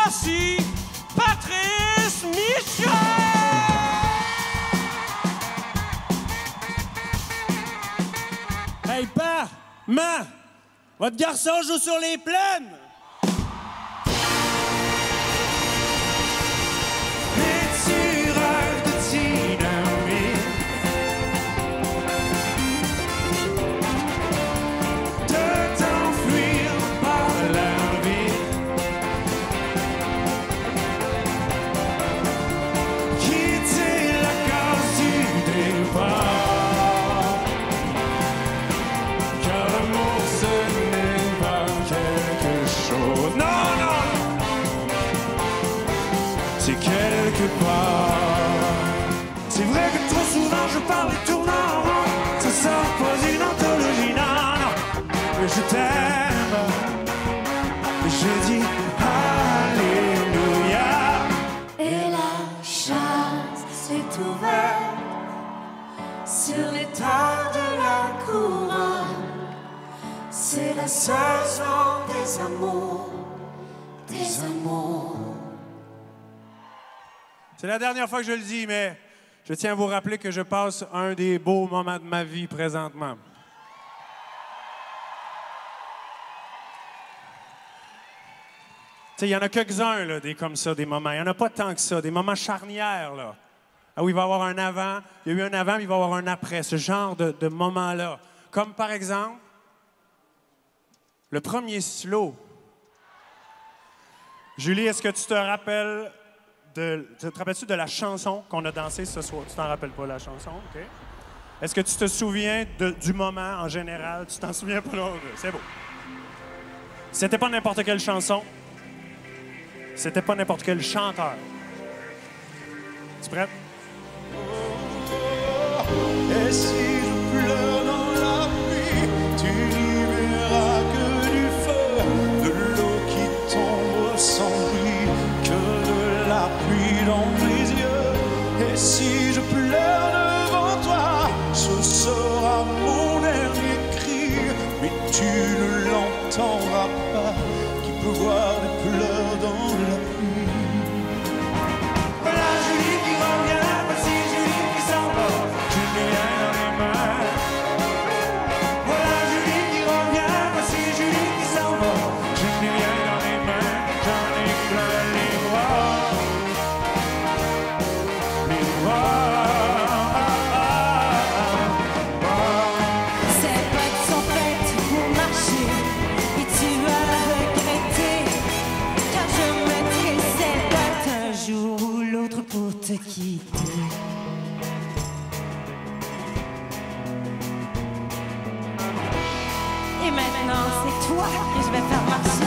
Voici Patrice Michaud! Hey, pa! Ma! Votre garçon joue sur les plaines! Quelque part. C'est vrai que trop souvent je parle et tourne en rond. Ça sort pas une anthologie, non, non. Mais je t'aime. Et je dis Alléluia. Et la chasse est ouverte sur l'état de la couronne. C'est la saison des amours, des amours. C'est la dernière fois que je le dis, mais je tiens à vous rappeler que je passe un des beaux moments de ma vie présentement. Tu sais, il y en a quelques-uns, là, des comme ça, des moments. Il n'y en a pas tant que ça, des moments charnières, là. Ah oui, il va y avoir un avant, il y a eu un avant, mais il va y avoir un après, ce genre de moments-là. Comme par exemple, le premier slow. Julie, est-ce que tu te rappelles... te rappelles-tu de la chanson qu'on a dansée ce soir? Tu t'en rappelles pas, la chanson? OK. Est-ce que tu te souviens du moment en général? Tu t'en souviens pas? Non, c'est beau. C'était pas n'importe quelle chanson. C'était pas n'importe quel chanteur. Tu prête? Et si je pleure dans la pluie, tu n'y verras que du feu, de l'eau qui tombe sans bruit, que de la pluie dans mes yeux. Et si je pleure devant toi, ce sera mon dernier cri, mais tu ne l'entendras pas. Qui peut voir des pleurs dans la pluie? Voilà Julie qui revient, voici Julie qui s'en va. Je n'ai rien dans les mains. Voilà Julie qui revient, voici Julie qui s'en va. Je n'ai rien dans les mains, j'en ai plein les bras. Les bras. Ces bottes sont faites pour marcher et tu vas regretter, car je mettrai ces bottes un jour ou l'autre pour te quitter. Et maintenant c'est toi que je vais faire marcher.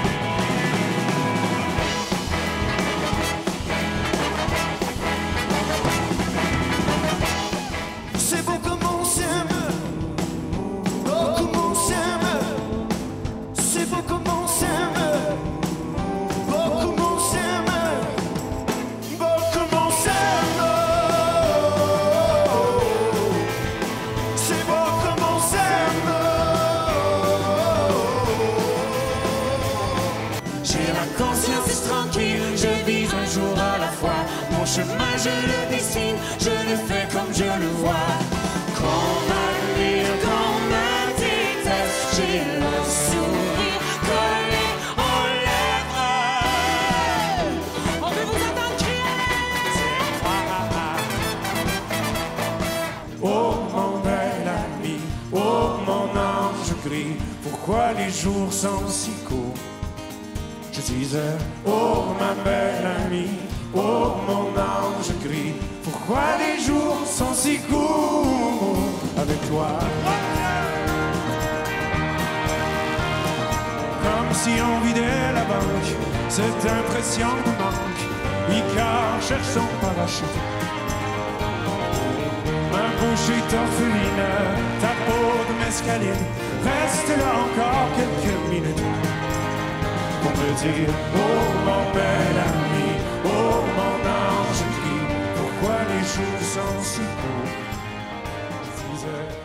C'est beau comme on s'aime, oh comme on s'aime. C'est beau comme on s'aime, oh comme on s'aime, oh comme on s'aime. C'est beau comme on s'aime. J'ai la conscience tranquille, je vis un jour à la fois. Mon chemin, je le dessine, je le fais comme je le vois. Qu'on m'admire, qu'on me déteste, j'ai le sourire collé aux lèvres. On veut vous entendre crier. C'est moi. Oh mon bel ami, oh mon ange gris, pourquoi les jours sont si courts? Je disais, oh ma belle amie, oh mon ange gris, pourquoi les jours sont si courts avec toi? Comme si on vidait la banque, cette impression nous manque. Icare cherche son parachute. Ma bouche est orpheline, ta peau de mescaline reste là encore quelques minutes. Pour me dire, oh mon bel ami, oh mon ange gris, pourquoi les jours sont si beaux? Je disais,